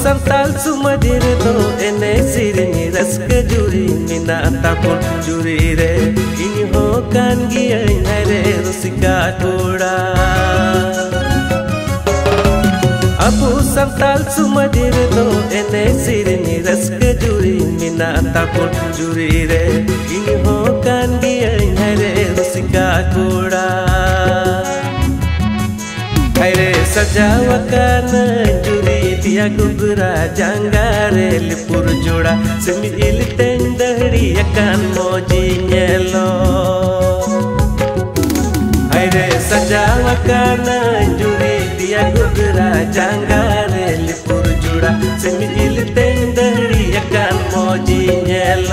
santal sumadir do ene sirni raska juri mina tapun juri re ini ho kan giya hare rusika toda abu santal sumadir do ene sirni raska juri mina tapun juri re ini ho kan giya hare rusika toda hare sajawakan juri dia gubra jangare lipur joda semil tendari akan moji nyelo hare sajawakan juri dia gubra jangare lipur joda semil tendari akan moji nyelo